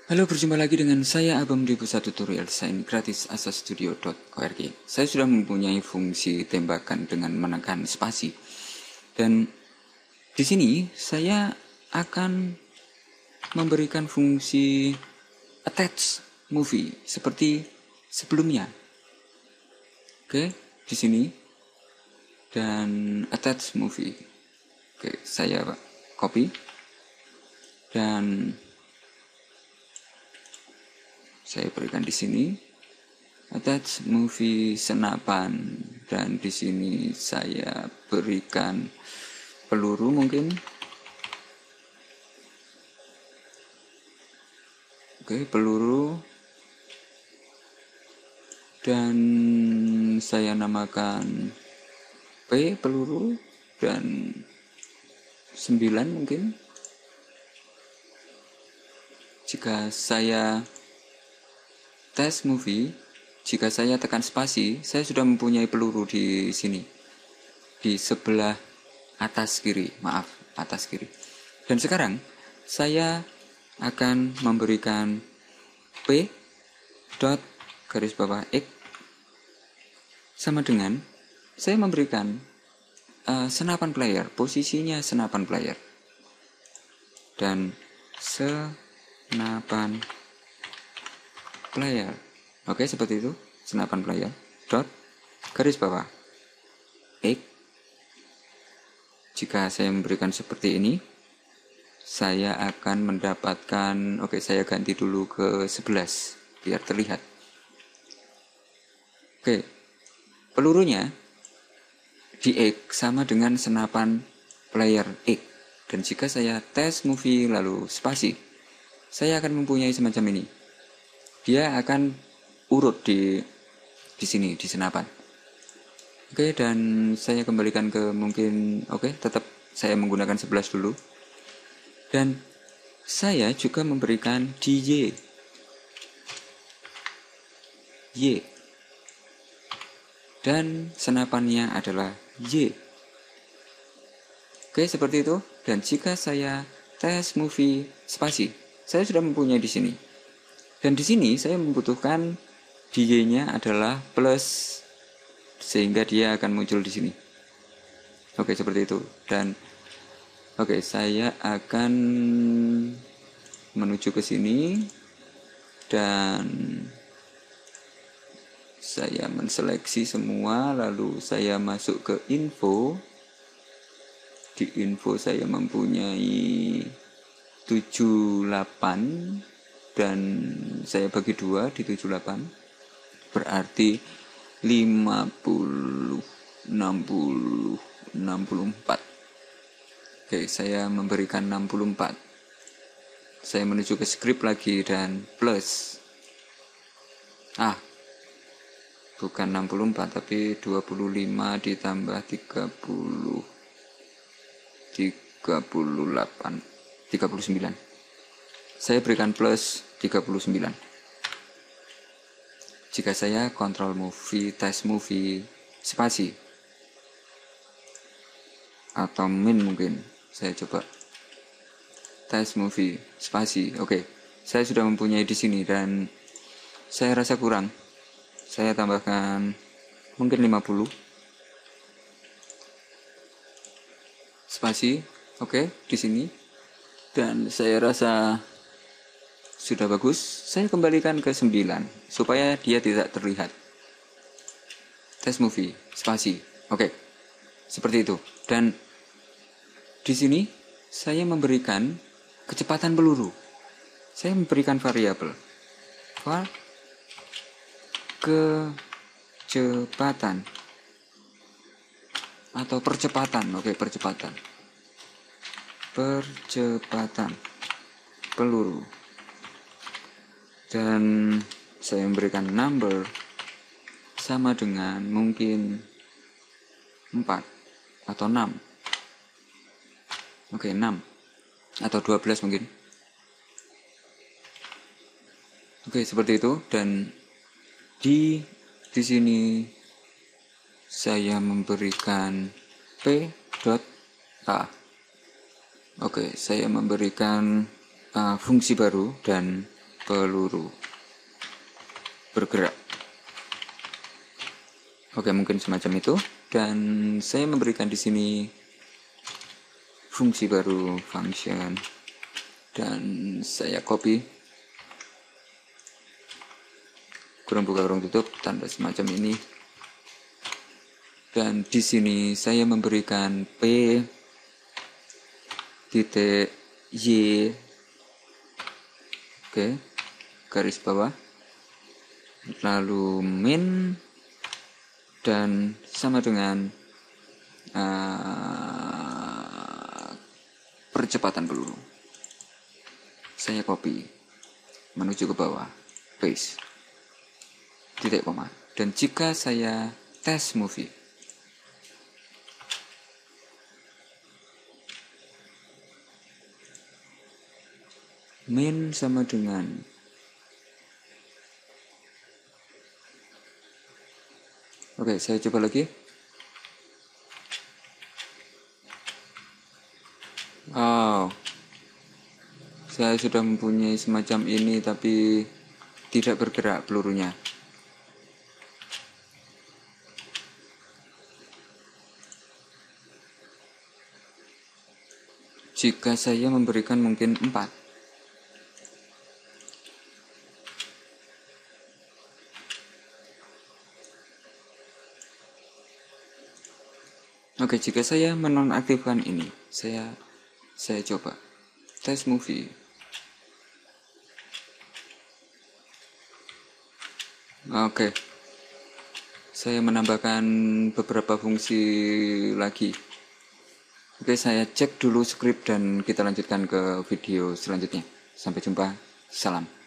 Halo, berjumpa lagi dengan saya Abam di Pusat Tutorial Desain Gratis asastudio.org. Saya sudah mempunyai fungsi tembakan dengan menekan spasi. Dan di sini saya akan memberikan fungsi attach movie seperti sebelumnya. Oke, di sini dan attach movie. Oke, saya copy dan saya berikan di sini attach movie senapan, dan di sini saya berikan peluru mungkin. Oke, peluru, dan saya namakan P peluru dan 9 mungkin. Jika saya tes movie, jika saya tekan spasi, saya sudah mempunyai peluru di sini, di sebelah atas kiri, atas kiri. Dan sekarang saya akan memberikan P dot garis bawah X sama dengan saya memberikan senapan player, posisinya senapan player, dan senapan player. Oke, seperti itu. Senapan player dot garis bawah X. Jika saya memberikan seperti ini, saya akan mendapatkan, saya ganti dulu ke 11 biar terlihat. Oke, pelurunya di X sama dengan senapan player X. Dan jika saya tes movie lalu spasi, saya akan mempunyai semacam ini. Dia akan urut di sini, di senapan. Oke, dan saya kembalikan ke mungkin, tetap saya menggunakan 11 dulu. Dan saya juga memberikan DJ Y, dan senapannya adalah Y. Oke, seperti itu. Dan jika saya tes movie spasi, saya sudah mempunyai di sini. Dan di sini saya membutuhkan DJ-nya adalah plus, sehingga dia akan muncul di sini. Oke, seperti itu. Dan saya akan menuju ke sini dan saya menseleksi semua, lalu saya masuk ke info. Di info saya mempunyai 78, dan saya bagi 2 di 78, berarti 50, 60, 64. Oke, saya memberikan 64. Saya menuju ke script lagi dan plus. Bukan 64 tapi 25 ditambah 30, 38, 39. Saya berikan plus 39. Jika saya control movie, test movie, spasi, atau min mungkin, saya coba test movie, spasi. Oke, saya sudah mempunyai di sini dan saya rasa kurang. Saya tambahkan mungkin 50. Spasi, di sini. Dan saya rasa sudah bagus. Saya kembalikan ke 9 supaya dia tidak terlihat. Test movie, spasi. Seperti itu. Dan di sini saya memberikan kecepatan peluru. Saya memberikan variabel kecepatan atau percepatan. Percepatan peluru. Dan saya memberikan number sama dengan mungkin 4 atau 6. 6 atau 12 mungkin. Seperti itu. Dan di sini saya memberikan P dot A. Saya memberikan fungsi baru, dan peluru bergerak. Oke, mungkin semacam itu. Dan saya memberikan di sini fungsi baru, function, dan saya copy, kurung buka kurung tutup, tanda semacam ini. Dan di sini saya memberikan p titik y, oke, garis bawah, lalu min, dan sama dengan percepatan peluru. Saya copy menuju ke bawah, paste, titik koma. Dan jika saya tes movie, min sama dengan oke, saya coba lagi. Oh, saya sudah mempunyai semacam ini tapi tidak bergerak pelurunya. Jika saya memberikan mungkin 4. Oke, jika saya menonaktifkan ini, saya coba tes movie. Oke, saya menambahkan beberapa fungsi lagi. Oke, saya cek dulu skrip dan kita lanjutkan ke video selanjutnya. Sampai jumpa, salam.